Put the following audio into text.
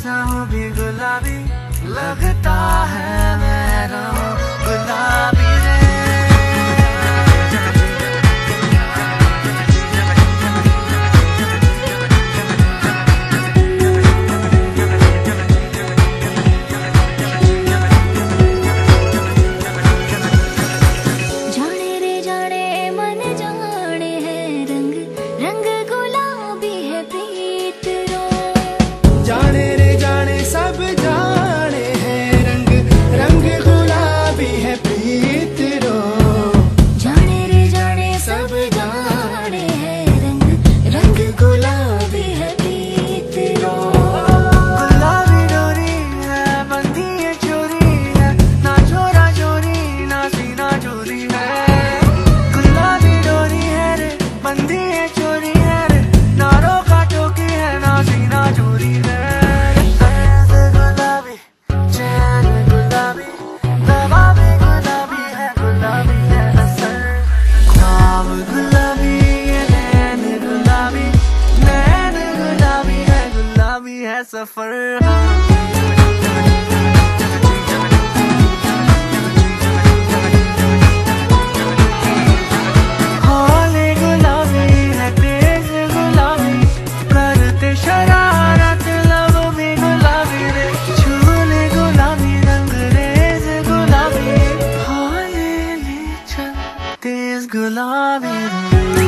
चाहूं भी गुलाबी लगता है, मैं रहूं गुलाबी रे। जाने रे जाने सब जाने हैं रंग रंग गुलाबी है प्रीत रो। जाने रे जाने सब जाने हैं रंग रंग गुलाबी है प्रीत रो। गुलाबी डोरी है बंधी है चोरी है, ना छोरा चोरी ना सीना चोरी है। गुलाबी डोरी है रे बंधी है चोरी है रे, ना रोका टोकी है ना सीना चोरी है। सफर हाले गुलाबी है तेज गुलाबी, करते शरारत लब भी गुलाबी रे। छूले गुलाबी रंग रेज गुलाबी, हाले ले चल तेज गुलाबी रे।